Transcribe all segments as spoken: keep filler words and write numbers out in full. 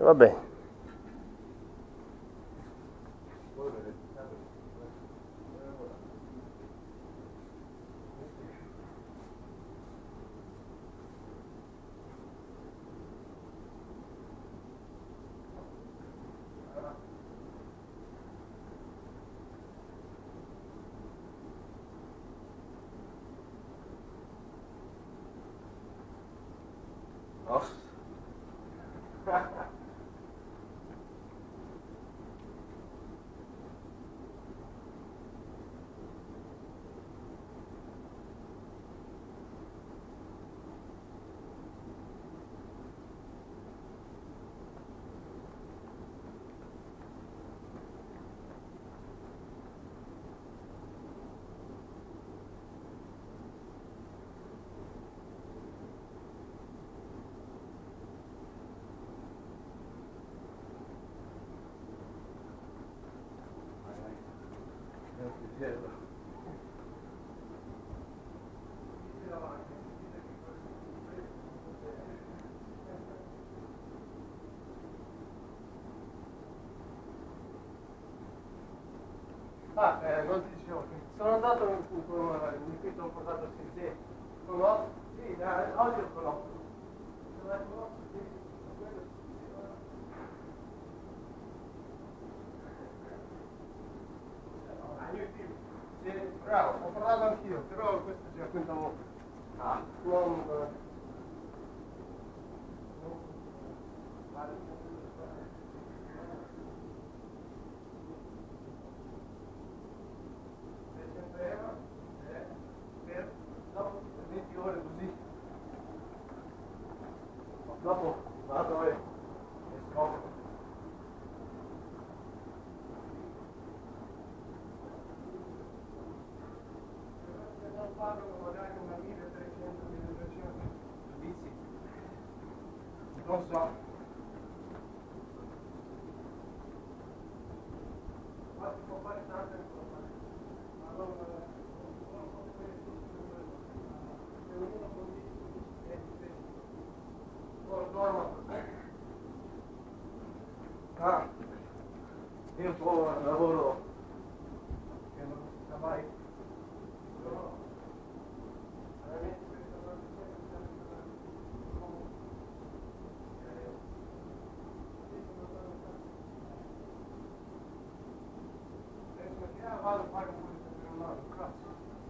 Vabbè. No? Ah, eh, non ti dicevo che sono andato in un qui ho portato sì, conosco, sì, eh, oggi lo conosco. Se la conosco, sì, quello sì. Sì, bravo, ho parlato anch'io, però questo ci raccontavo. Ah, non. Dopo vado e scopro. Se non pagano magari una milletrecento milletrecento giudizi, non so. Ma si può fare tante cose. Allora, se uno così è dormo. Ah, io un po' lavoro che non si sa mai, però veramente questa trasmissione mi sembra comunque adesso che ah, vado a fare un po' di campionato, cazzo.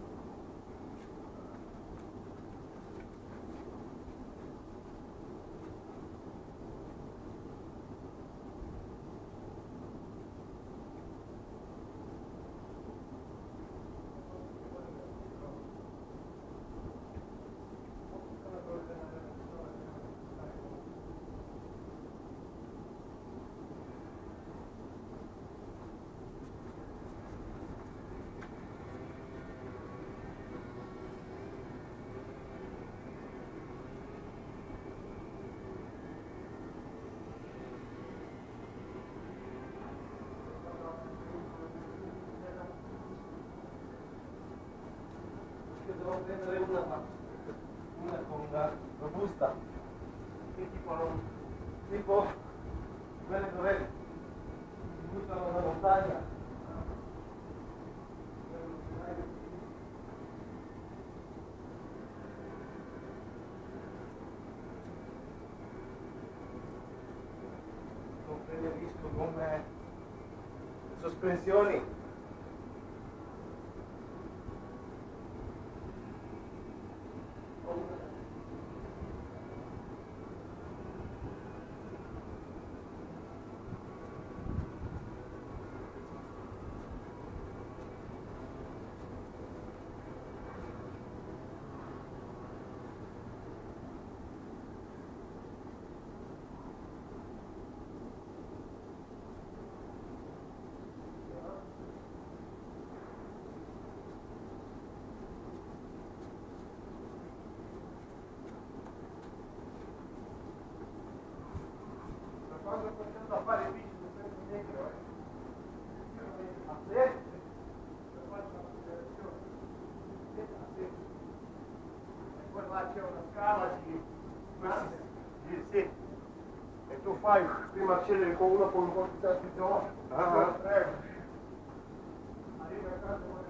Devo prendere una, una con una robusta, che tipo, non, tipo quelle dove si buttano la montagna. Non preferisco come sospensioni. Quando cominciamo a fare video su questo negro, eh, a destra, poi faccio una considerazione, a destra, e poi là c'è una scala di questi, di, sì, E tu fai prima acceleri con uno con un po' di tanti giorni, ah, tre. Arriva a casa con le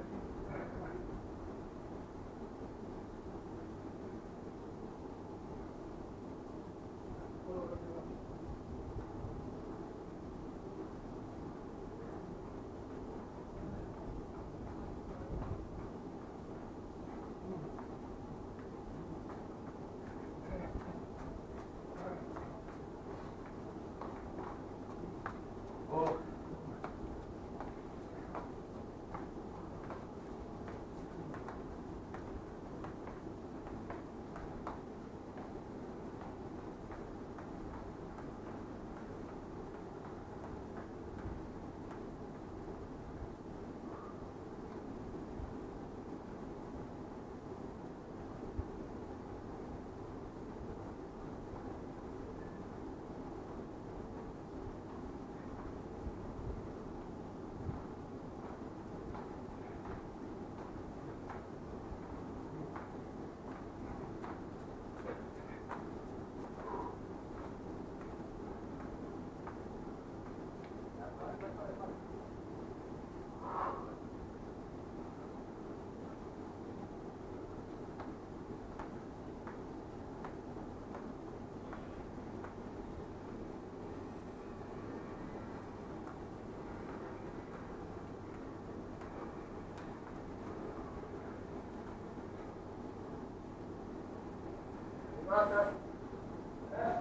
Guarda. Eh?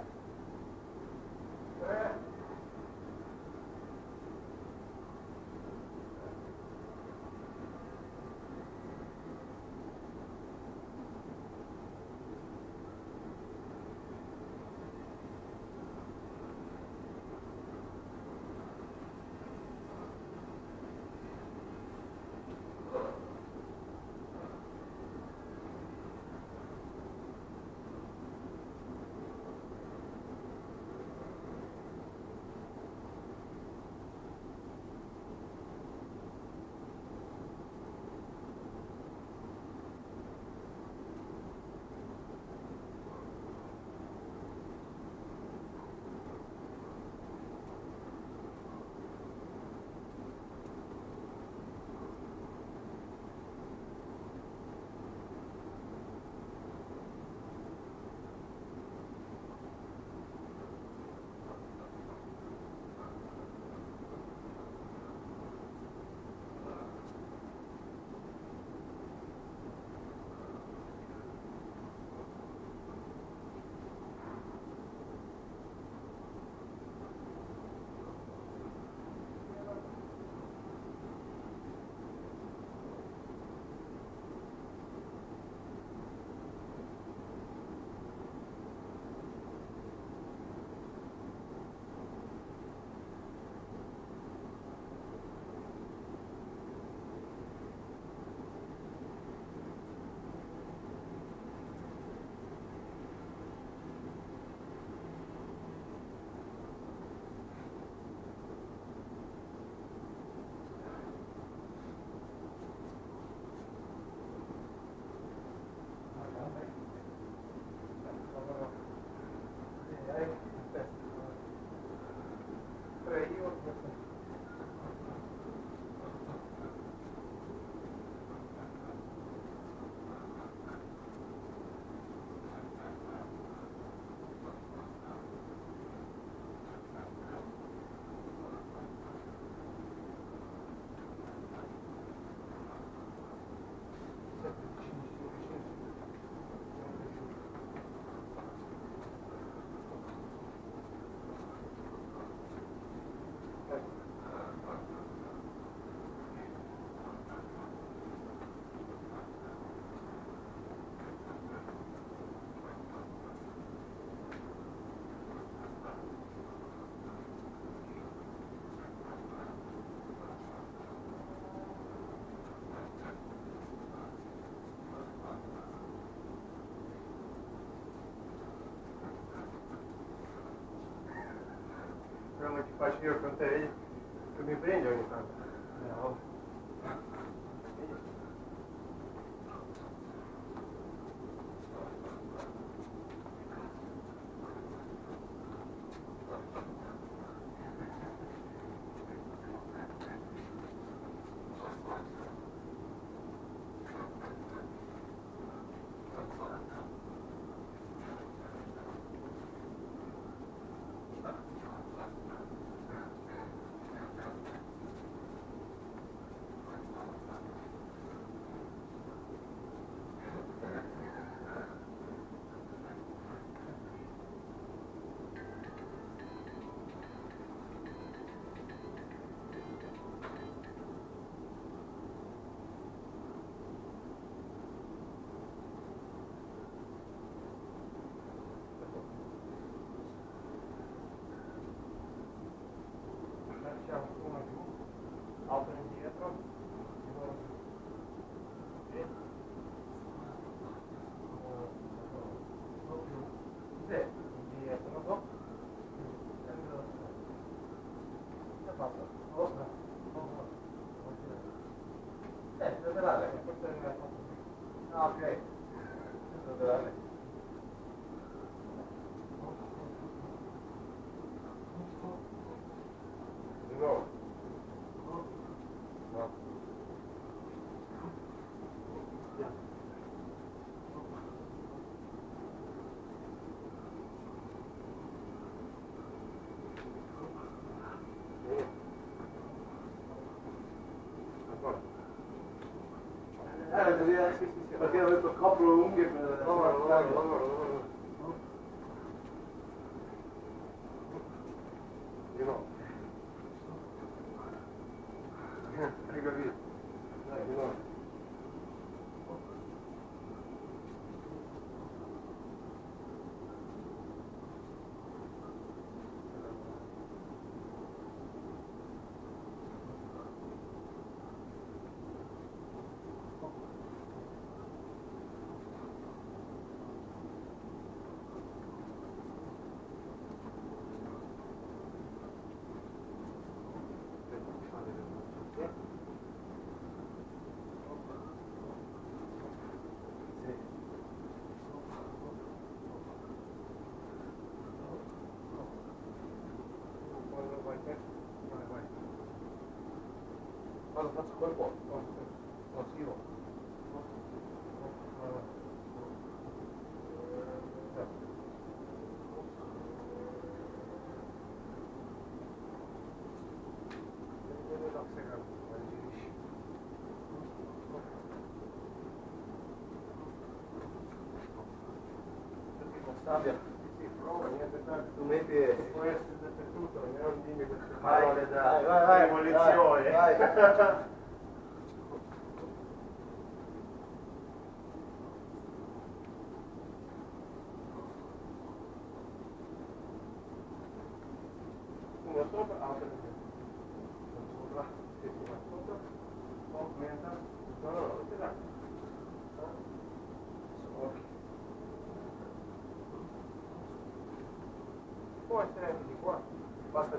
Tre. Quello che faccio io con te, che mi prendi ogni tanto. No. laterale. Di nuovo. No. Eh, così, eh, sì, sì, sì. Perché ho detto copro le unghie per... Lavoro, lavoro, lavoro, lavoro. Di nuovo. Hai capito? Dai, di nuovo. Quando faccio quel po', no, sì, no. Sabbia, sì, prova, niente tanto, tu metti e può essere dappertutto, non dimmi queste parole da demolizione. Vai, vai. Uno sopra, altro sopra, sì, sì, ma sopra, aumenta, no, no, no, ti dà. Ok. Può essere anche di qua, basta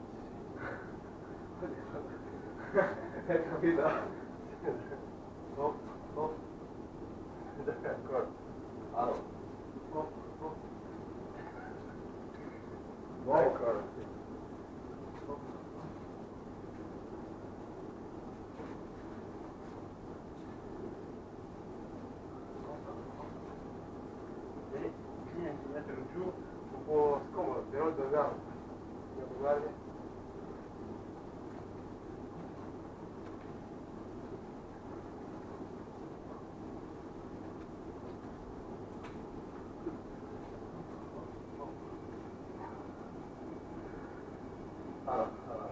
hai capito? No, no. D'accordo. Allora. No, no. D'accordo, sì. Vedi? Metterlo giù, un po' scomodo, però dobbiamo. Dobbiamo guardare. Allora, allora,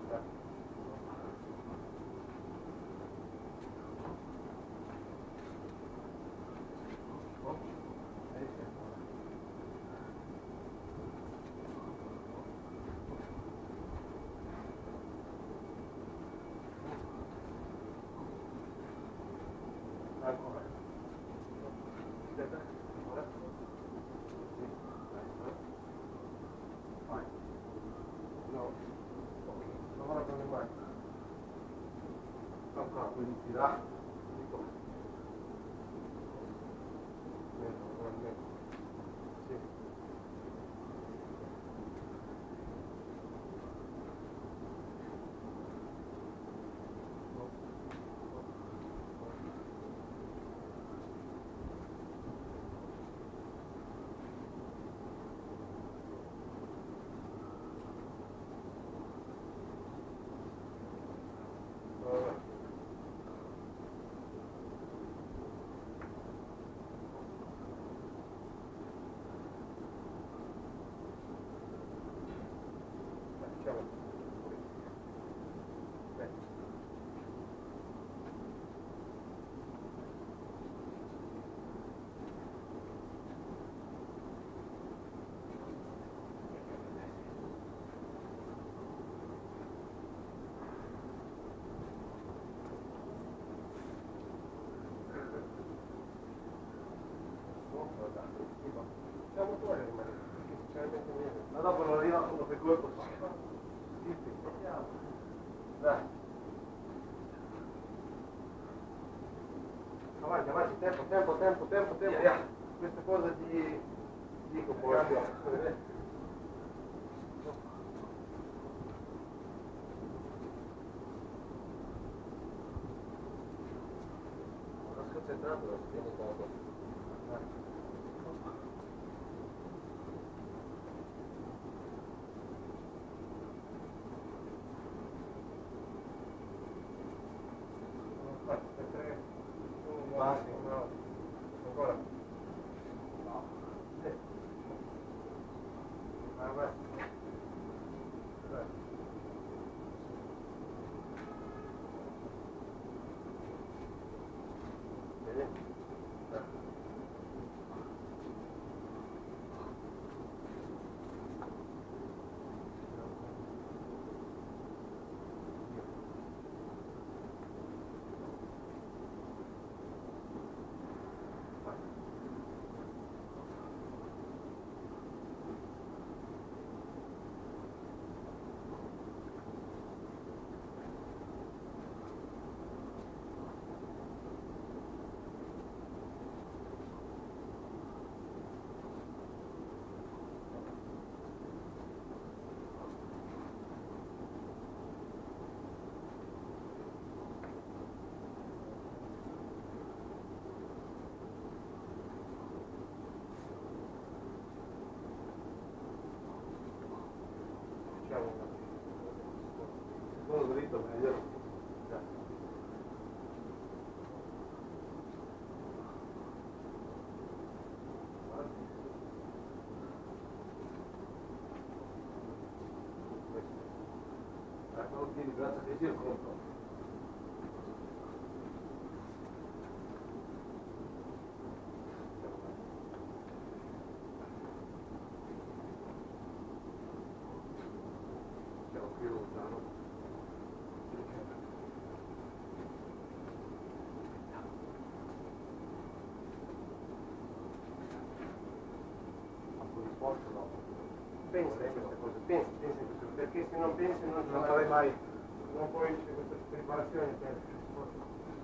ancora. Aspetta, ora. Sì, vai. No. Ok, lavora con le mani. Ancora, poi inizi là. Dico. Meno, meno, meno. Sì. Siamo fuori rimanere, perché sinceramente niente. Ma dopo non arriva uno per colpo. Sì, sì, proviamo. Dai. Avanti, avanti, tempo, tempo, tempo, tempo, tempo. Via, via. questa cosa di dico poi non sconcentrato, lo spiego poco. Massimo, no. Ancora? No. Sì. Ah, beh. Beh. Vedi? Beh. Secondo dritto meglio. Ecco, quindi grazie a te io conto. Siamo più lontano. No. Pensa a queste cose, pensa, pensa in questo, perché se non pensi non, non farai mai, non puoi fare questa preparazione per risposta.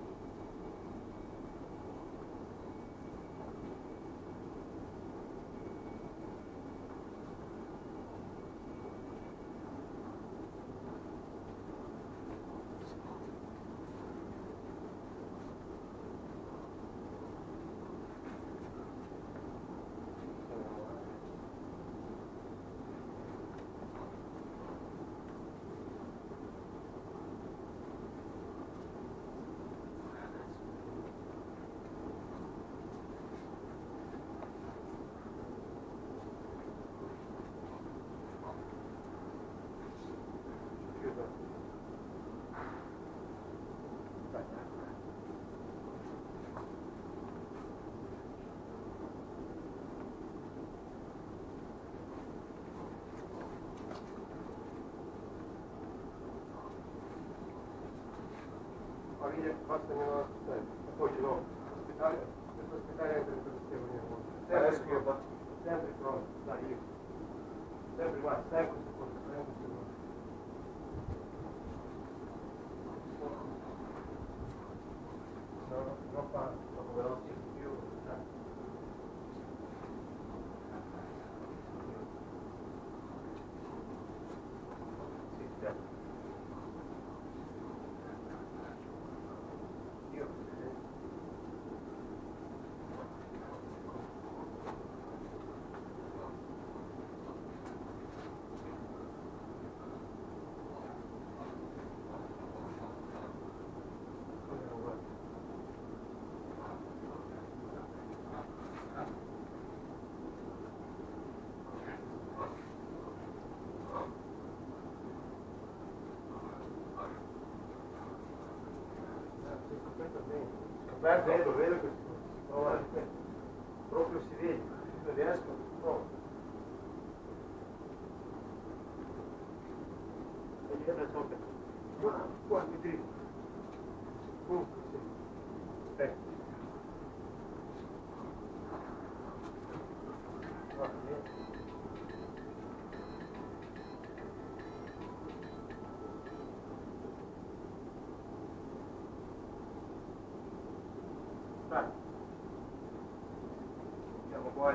Famiglia basta meno assistente, e poi ce l'ho ospitale, questo ospitale entra in questo sempre, adesso che fa? Sempre pronto, dai io. Sempre guarda, stai queste cose, stai queste cose. No, non fa, dopo veloci, più, dai. Sì, certo. Beh, vedo, vedo che si trova, proprio si vede, non riesco, si trova. E gli sembra sopra. Ma, quanti dritto? Uh, sì. Ecco. Va bene. Dai. Vai.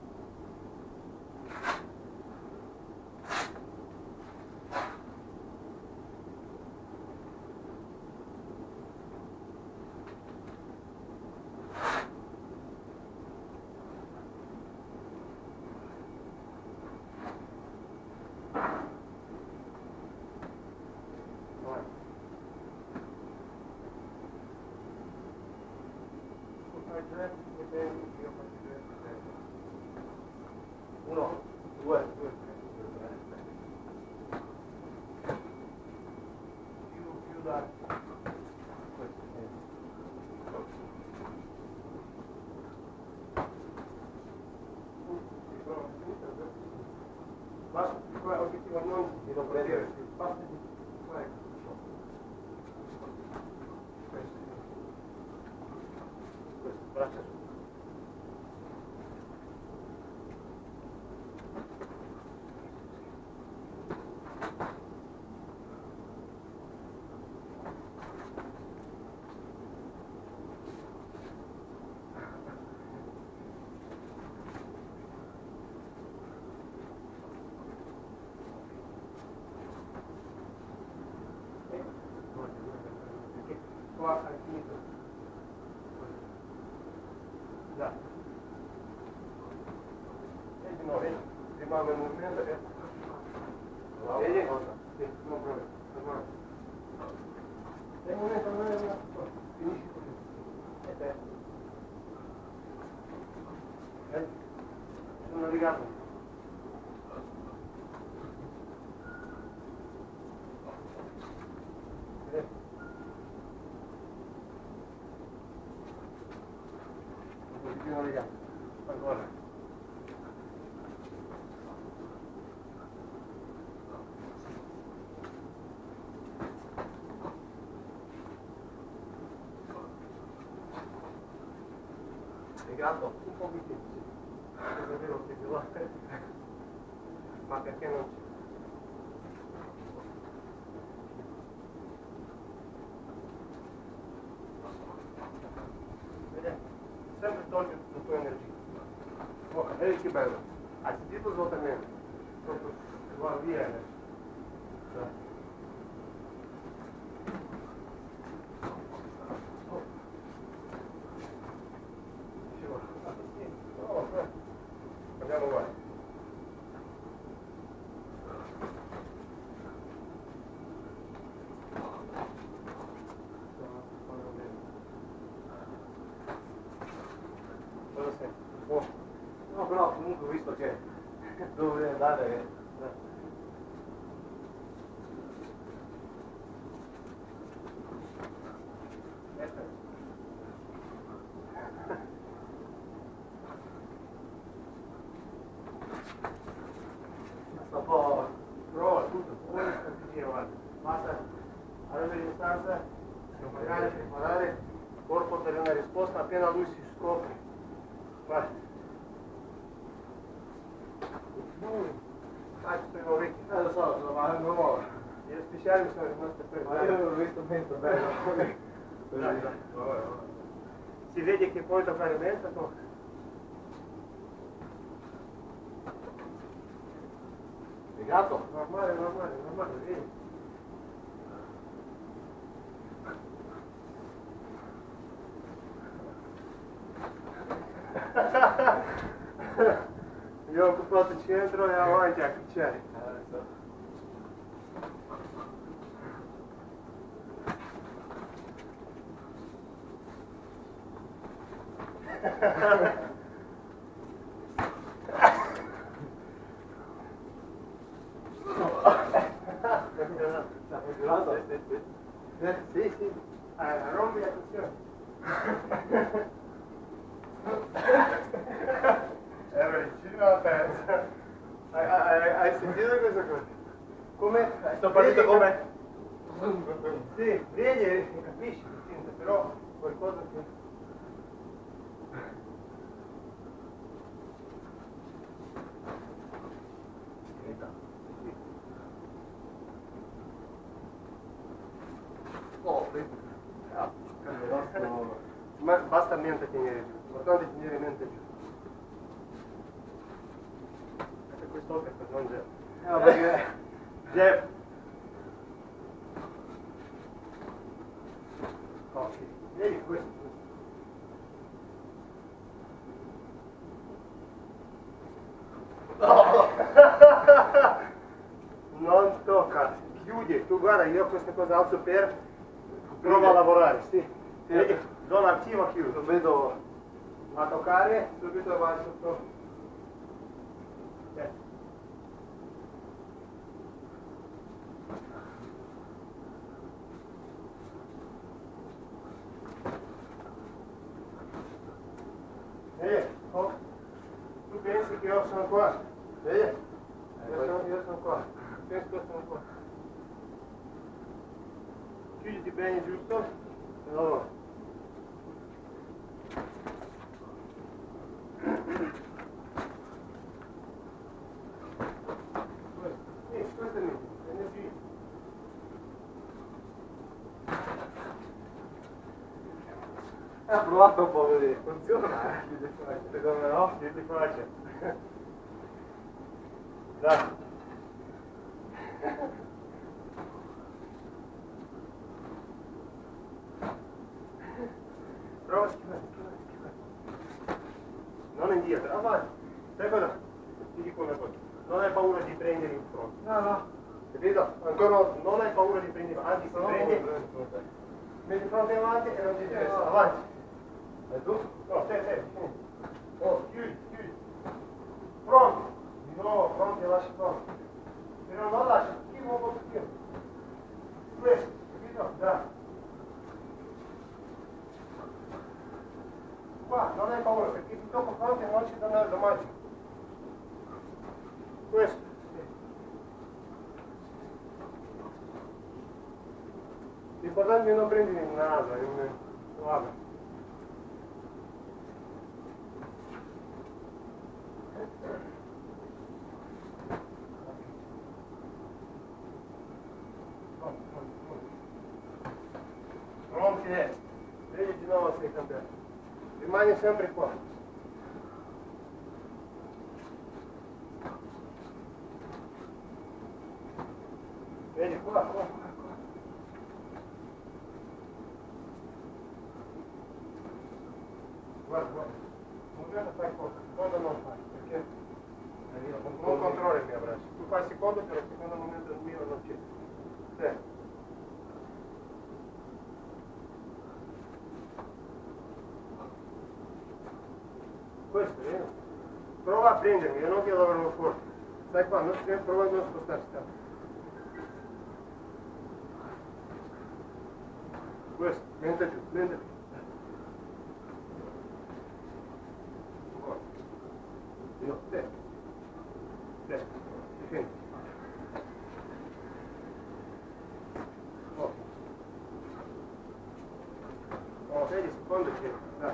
Uno, due, due, tre, più, più da questo. Basta, qua obiettivo non di non prendere, basta di qua è questo. Questo, braccia su. Qua hai finito. Da. E di nuovo, vedi? Rimane un movimento e... Vedi? Sì, non problema. Ormai. E un momento, non è una... Finisci così. E te. Vedi? Sono legato. Vedi? Non legato. Ancora. Legato? Un pochettino, sì. È vero che più volte. Ma perché non c'è? Vedete? Sempre togli la tua energia. Oh, vedi che bello. Hai sentito svuotamento? Proprio va via adesso. Dai. Oh, andiamo avanti. No, però comunque visto che dove andare. Un po' prova tutto, poi strategia, guarda. Basta avere le distanze, magari preparare il corpo per una risposta appena lui si scopre. Vai. Ah, ci sono vecchi. Eh lo so, ma non nuovo. Gli speciali sono rimasti per ma io l'ho visto molto bello. Dai, dai. Si vede che poi toccare mezza tocca. Legato? Normale, normale, normale, vedi? Io ho occupato il centro e avanti a cacciare. Sì, sì. Ah, rompi la cuzione. Ero vicino alla terza. Hai, hai, hai sentito questa cosa? Come? Sto parlando come? Sì, vedi e capisci, però qualcosa che... Oh, ma basta mente tenere giù, l'importante è tenere mente giù. Lijepo. Ok. Vedi questo. No. Non tocca. Chiudi. Tu guarda, io questa cosa alzo per... Prova a lavorare, sì. Vedi? Zona attiva chiuso. Vedo a toccare, subito vai sotto. Eh. Vedi? Oh. Tu pensi che io sono qua? Vedi? Io sono, io sono qua. Pensi che io sono qua. Chiuditi bene, giusto? E lavora. Questo è il energia. Ha provato un po' a vedere, funziona? Secondo me no? Che ti faccio? Dai. Prova a schivare, schivare, schivare. Non indietro, avanti. Sai cosa? Ti dico una cosa. Non hai paura di prendere in fronte. No, no. Capito? Ancora non hai paura di prendere, anzi se prendi, metti in fronte e avanti e non ti interessa. Avanti. E tu? No, te, te. Oh, chiudi, chiudi. Pronto. Di nuovo, pronti e lasci pronto. Però non lasci, schivo un po' più. Questo, capito? Dai. Qua, non hai paura, perché ti tocco fronte e non ci danno il domani. Questo. L'importante è non prendere il naso, è un... Vabbè. Pronti, eh. Vedi di nuovo sei cambiato. Rimani sempre qua. Vedi qua, qua, qua, qua. Guarda, guarda. Non fai cosa, secondo non fai, perché non controlli il mio braccio. Tu fai secondo, però il secondo momento il mio non c'è. Sì. Questo, eh? Prova a prendermi, io non ti lavoro forte. Stai qua, non ti prova a non spostarsi tanto. Questo, mente giù, mente giù. No, te. Te. Difendi. Oh. Oh, vedi, secondo c'è. Dai.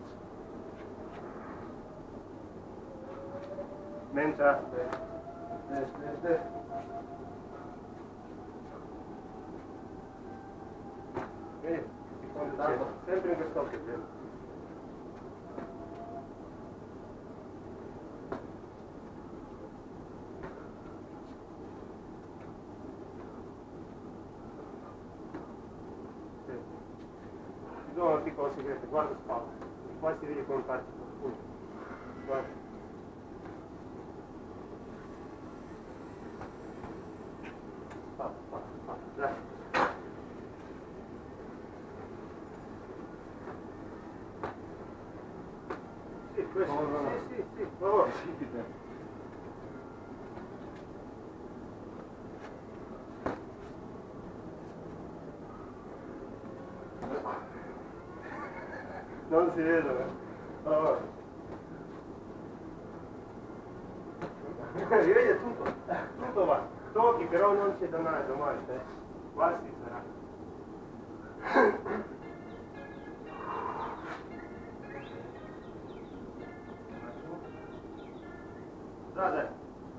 Mentra. Destra, destra. Vedi, secondo c'è. Sempre in quest'occhio, vedi. Ci sono un piccolo segreto, guarda spalla, qua si vede come parte, guarda. Spalla, spalla, spalla, dai. Sì, questo, no, no, no. Sì, sì, sì, per favore. Non si vedono, eh? Allora. Vedi tutto, tutto va. Tocchi però non c'è domani, domani, eh? Qua si sarà. Da, dai.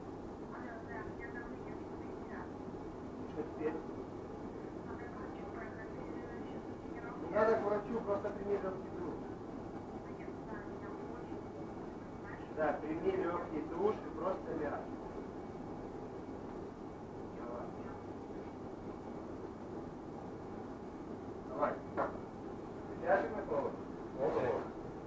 Не надо к врачу, просто прими легкий душ. Да, прими легкий душ и просто ляг. vai. Ti piace come colore? Molto buono.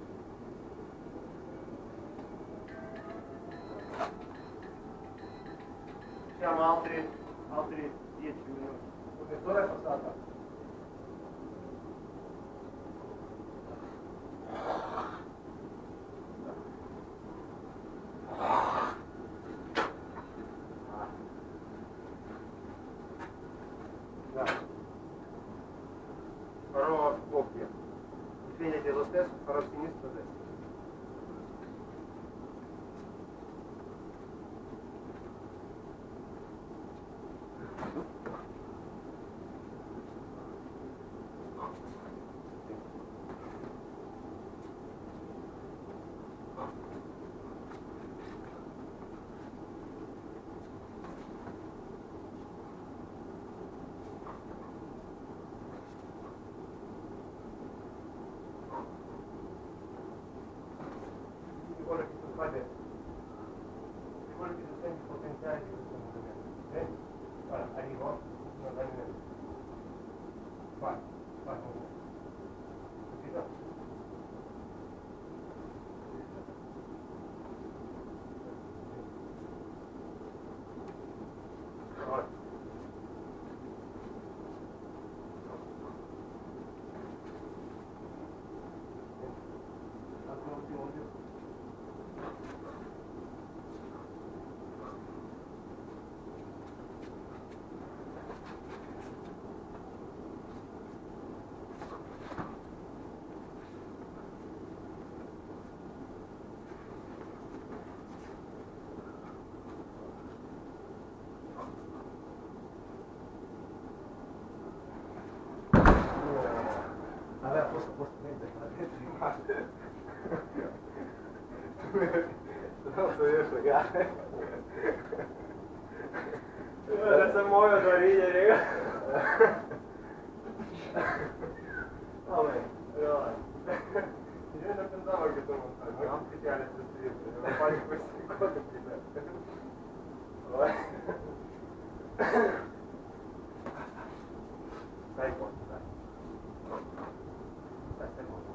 Siamo altri, altri dieci minuti. Mezz'ora è passata. Farò a coppia. Impegnati lo stesso, farò a sinistra e a destra. Ora che tu fai bene, ora che tu senti il potenziale di questo movimento, ok? Ora, arrivo, non vai nemmeno. Vai, vai, vai. Capito? Ora. Altro ultimo video. Vabbè, posso, posso mettere la dentro. Non so io fregare. Adesso muoio da ridere, raga. Vabbè, allora. Io non pensavo che tu non sai, non ti piace questo, devo fare queste cose prima. Vabbè. Stai qua, dai. Stai, stai qua.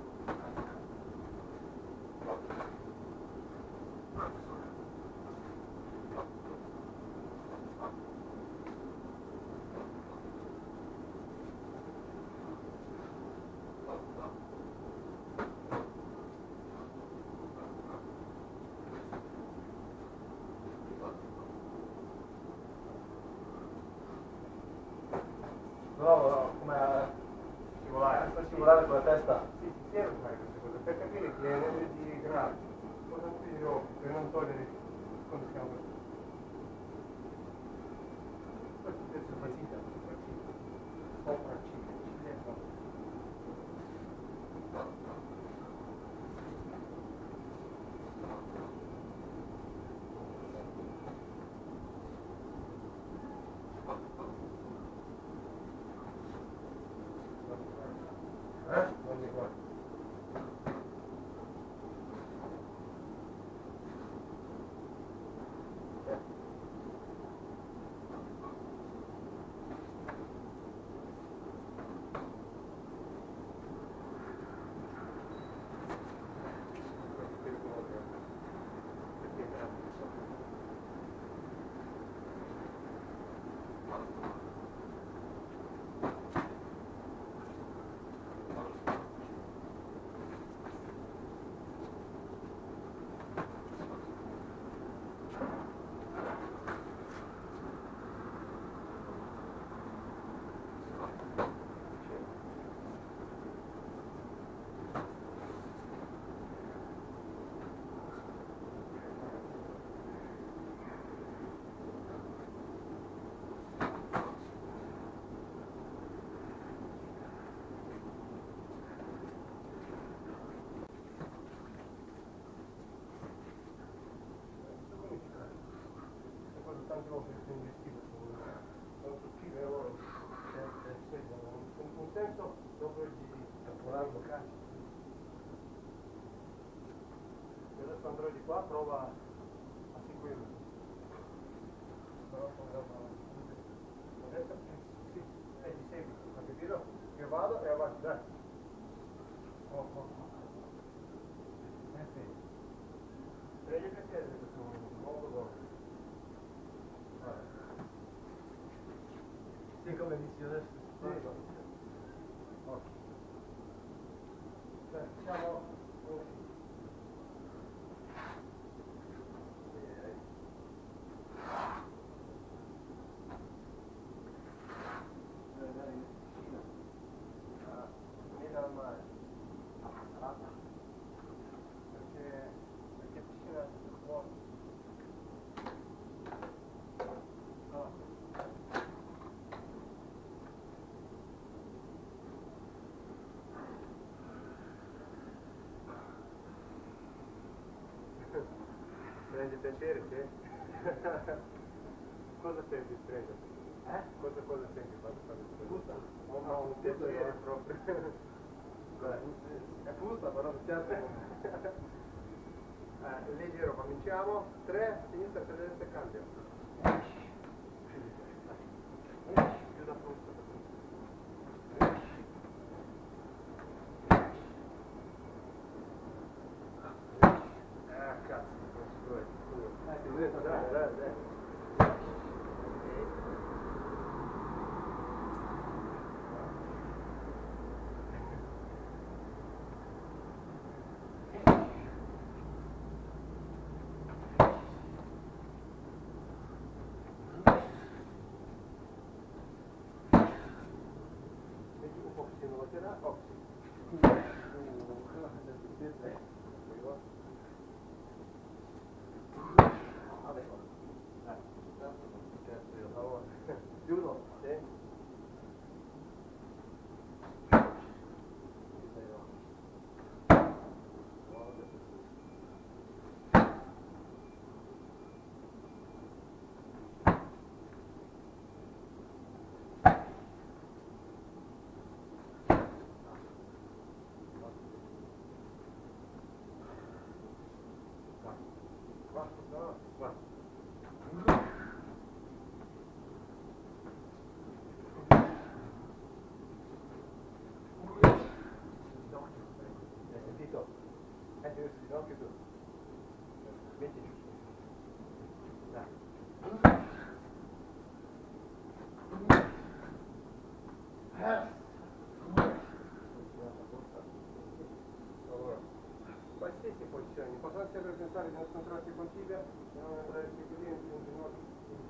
No, no, come a scivolare, sta scivolare con la testa. Sì, si serve fare queste cose, per capire che energie gravi, cosa ti dirò, per non togliere quando siamo così. Questo stesso facita, sopra il cibo, ci dentro. Eh? Non mi guarda. Tante volte che sono investito su sottile lavoro che seguono un senso proprio di lavorare locale. E adesso andrò di qua, prova a seguirlo. Però poi dopo adesso sì, e ti segui, capito? Io vado e avanti. dai. Oh, oh, oh. Eh sì. Prendi il piacere di questo modo buono. Sì, come dici adesso? Sì. Ok. Cioè, diciamo così. Prendi piacere, sì? Cosa senti strega? Eh? Cosa, cosa senti quando fai il Puzza? Oh no, un piacere proprio. Beh, è puzza, però mi piace. eh, leggero, cominciamo. tre, sinistra, tre, destra, cambio. Più da puzza. Ah, cazzo, non si può. Eh, ti vedo, dai, dai, dai. Metti un pochettino laterale, oh sì. Chiudo? Sì. Hai sentito? Hai tenuto di ginocchio tu? Metti giù. Dai. Allora, qualsiasi posizione, l'importante è pensare di non scontrarsi con tibia, di non andare più dentro in ginocchio.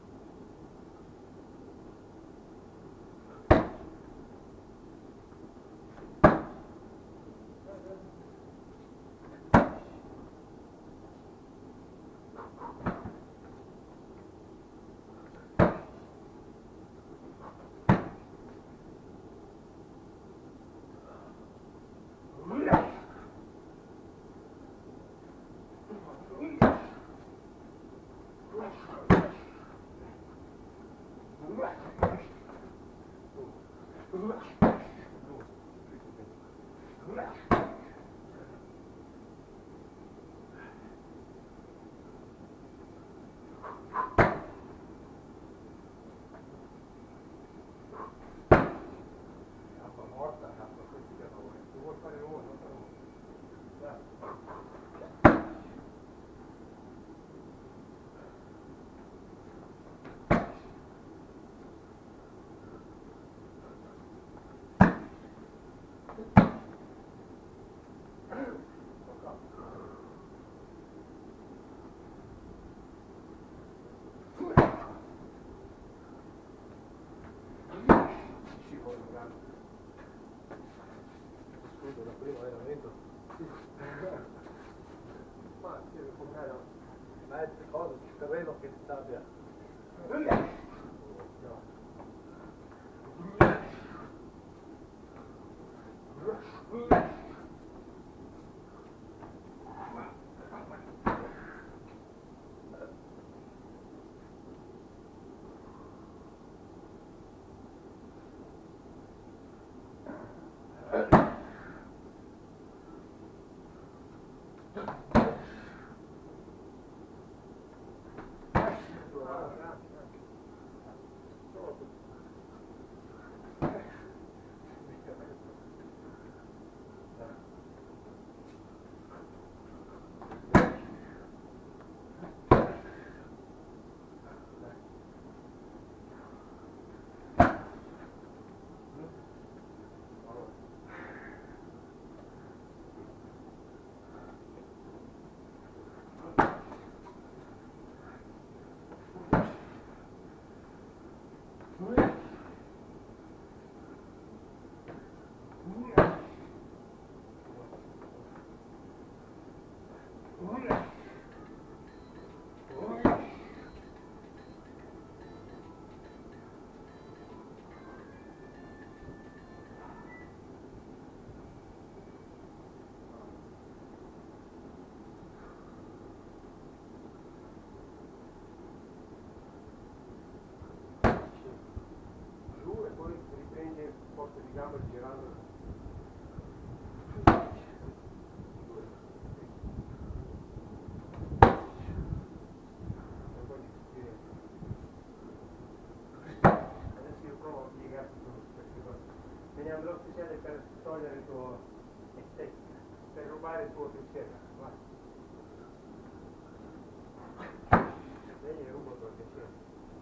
Scusa, da prima allenamento. Ma sì, devo comprare mezze cose, il terreno che si sabbia. No. togliere il tuo estetica, per rubare il tuo pensiero. Vai. Vedi, rubo il tuo pensiero.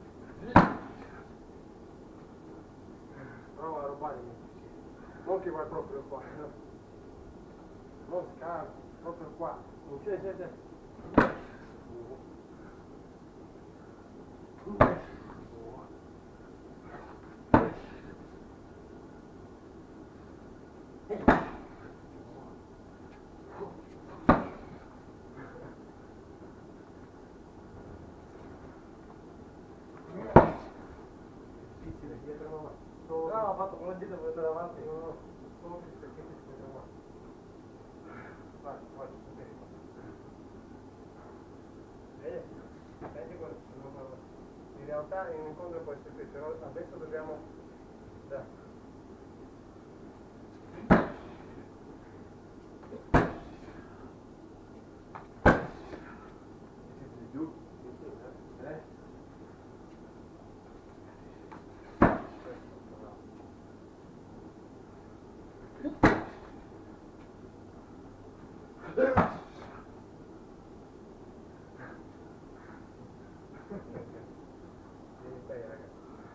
Prova a rubare il mio pensiero. Non che vai proprio qua, no? Non scarto, proprio qua. Non c'è, c'è, c'è. Difficile, dietro non va. No, ho fatto come dito per davanti. No, no, solo perché ti dietro va. Vai, vai, vai. Vedi? Senti cosa non fa. In realtà in incontro può essere qui, però adesso dobbiamo. Dai. Giù? Eh? Vieni stai ragazzi.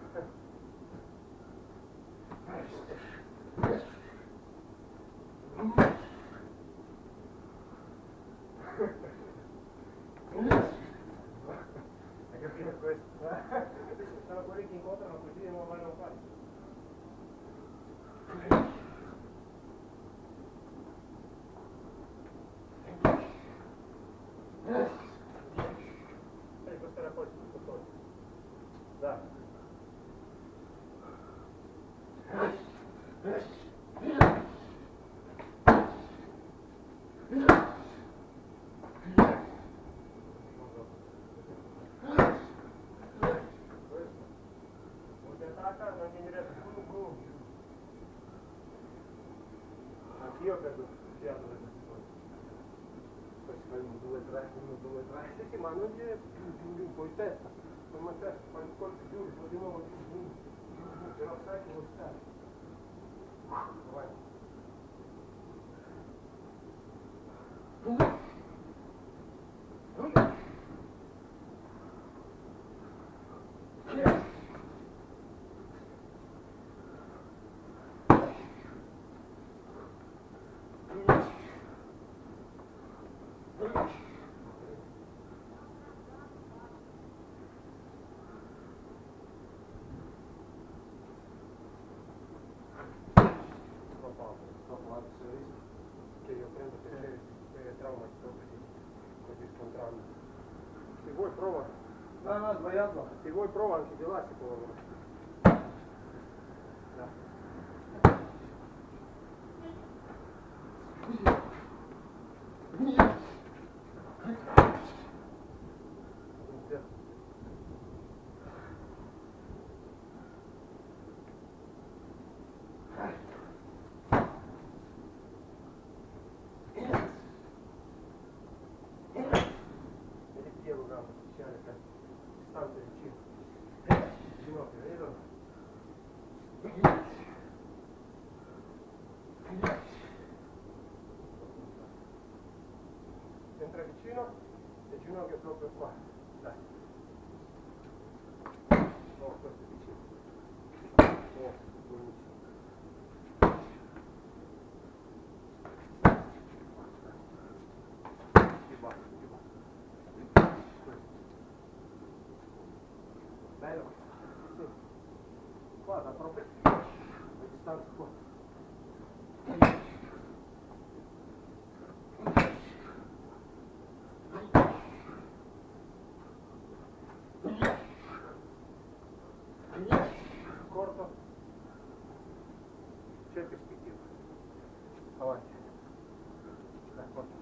Hai capito questo? Sono quelli che incontrano così e non vanno fare. Eh, questo era poi tutto solo. Dai. Anch'io perdo fiato da queste cose. Poi si fa uno, due, tre, uno, due, tre. Sì, sì, ma non c'è più, più, più, poi testa. Come te, fai un colpo giù, poi di nuovo giù, giù, giù, giù, però sai che non stai. Vai. Che io prendo piacere per trauma proprio così scontrando. Se vuoi prova. No, no, sbagliato. Se vuoi prova anche di là si può. Dai. Distanza vicino. Ginocchio, vedo? Entra vicino e ginocchio proprio qua. Dai. Oh, questo è vicino. Oh, buonissimo. Più basso, più basso. Bello. Sì. Qua da proprio la distanza qua. Corto. Cerca spicchio. Avanti. Dai, corto.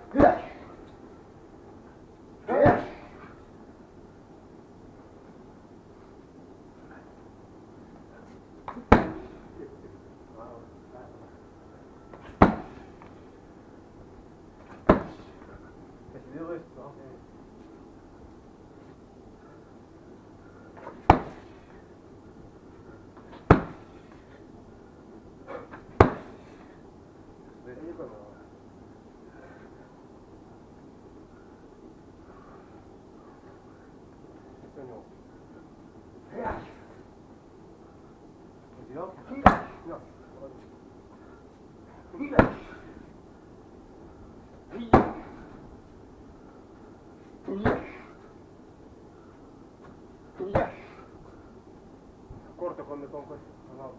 Corto quando con questo, no.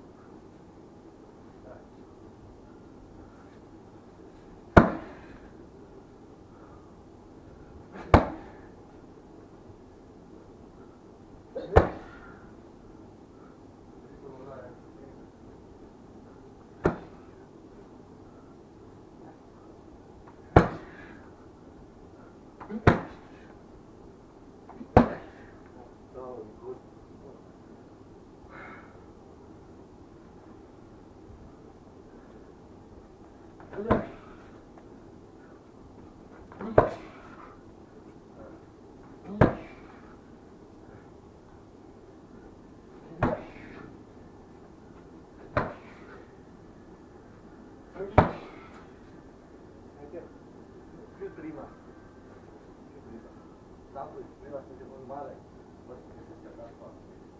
Più prima, più prima, tanto prima sentivo male, poi si è scappato.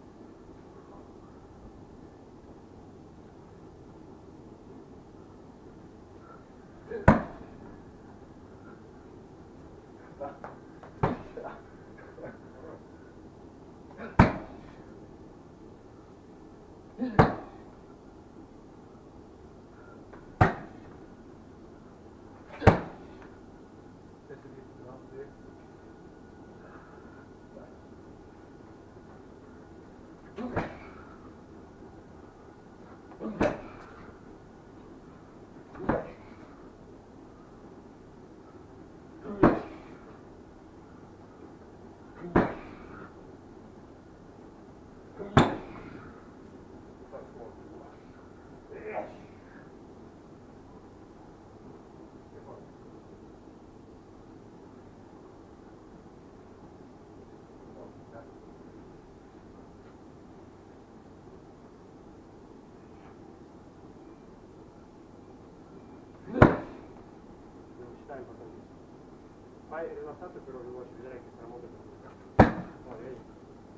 Velocità è importantissima. Fai rilassato però veloce, vedrai che sarà molto più veloce. Oh, vedi?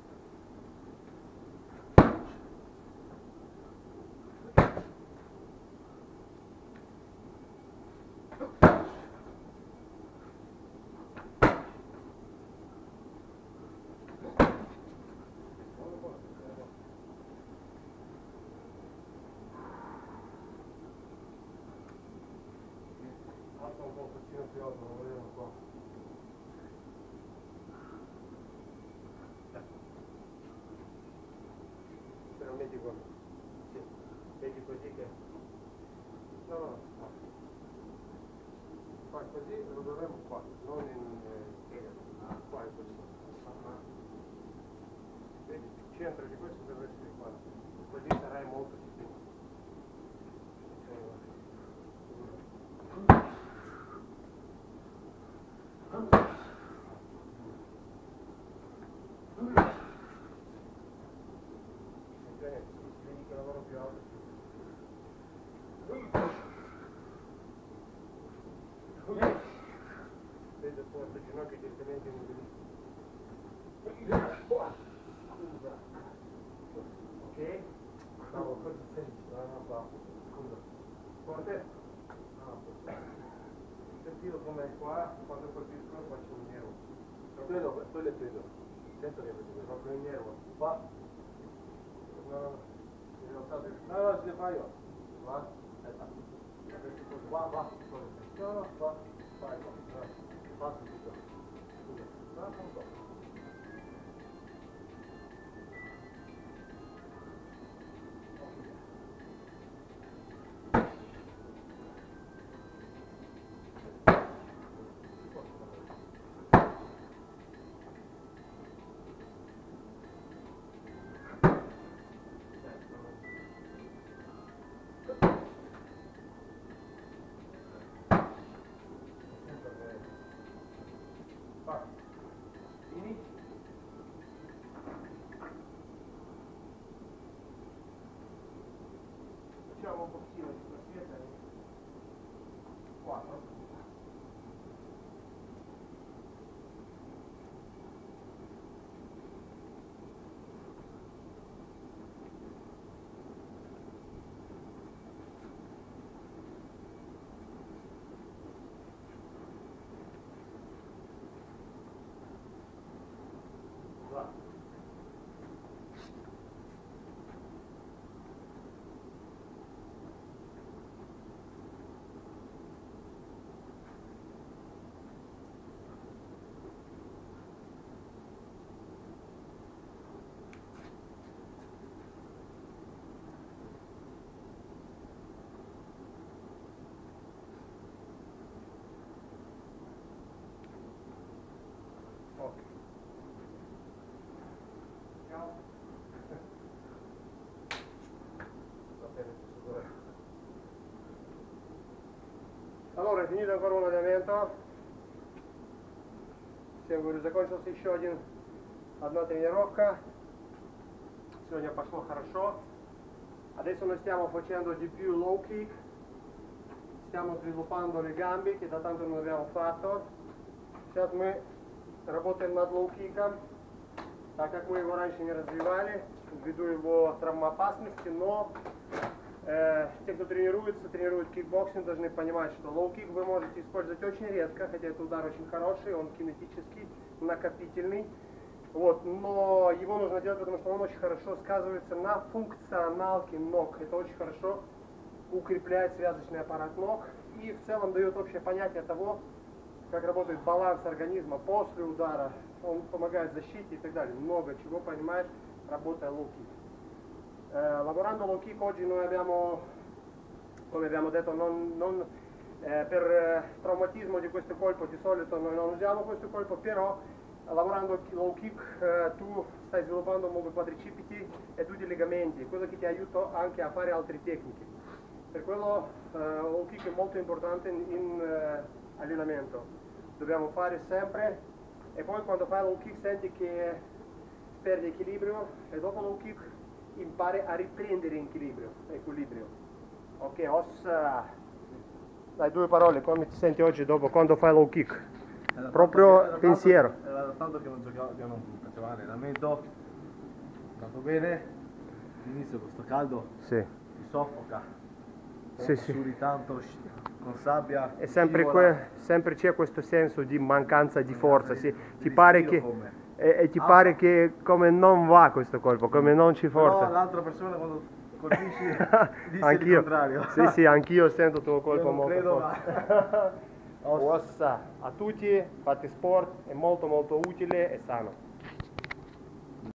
Alza un po' un pochino più alto, lo vediamo qua. Però metti qua. Sì. Vedi così che... No, no, no. Fai così e lo dovremo qua, non in piega. Eh, qua è così. Vedi, il centro di questo deve essere qua. Così sarai molto sicuro. Vedi che lavoro più alto. Vedo poi il ginocchio direttamente in scusa. Ok? Stavo cosa senti? No, no, qua. Scusa. Forte? No, sentivo come qua, quando colpiscono faccio un nervo. Quello, quello è quello. Sento che è proprio il nervo. Qua. No, no, no, no, se ne fai io. Qua, aspetta. Qua, qua. No, no, qua. Vai, qua. Qua subito. Scusa. No, non so. Allora, finito ancora un allenamento. Всем говорю, закончился еще один, одна тренировка. Сегодня пошло хорошо. Adesso noi stiamo facendo di più low kick. Stiamo sviluppando le gambe, che da tanto non abbiamo fatto. Сейчас мы работаем над low kickом, так как мы его раньше не развивали, ввиду его травмоопасности, но э, те, кто тренируется, тренирует кикбоксинг, должны понимать, что low kick вы можете использовать очень редко, хотя этот удар очень хороший, он кинетический, накопительный. Вот, но его нужно делать, потому что он очень хорошо сказывается на функционалке ног. Это очень хорошо укрепляет связочный аппарат ног и в целом дает общее понятие того, как работает баланс организма после удара. Он помогает защите и так далее. Много чего понимаешь, работая low kick. Eh, lavorando low kick oggi noi abbiamo, come abbiamo detto, non, non, eh, per eh, traumatismo di questo colpo di solito noi non usiamo questo colpo, però lavorando low kick eh, tu stai sviluppando molto quadricipiti e tutti i legamenti, quello che ti aiuta anche a fare altre tecniche. Per quello eh, low kick è molto importante in, in eh, allenamento. Dobbiamo fare sempre e poi quando fai low kick senti che perdi equilibrio e dopo low kick impari a riprendere equilibrio. equilibrio. Ok, ossa. Dai, due parole, come ti senti oggi dopo quando fai low kick? Era Proprio tanto che, pensiero. Era, tanto, era tanto che non giocavo, che non facevamo allenamento, è andato bene, all'inizio con sto caldo Sì. ti soffoca, Sì, sì. sudi tanto con sabbia, E sempre, scivola. que- sempre c'è questo senso di mancanza di forza, di- sì. di Ti pare che, respiro come. e, e ti Ah. pare che come non va questo colpo, come non ci Però forza. l'altra persona quando colpisci dice il Anch'io. contrario. Sì, sì, anch'io sento il tuo colpo Io non molto credo, forte. ma... Ossa a tutti, fate sport, è molto molto utile e sano.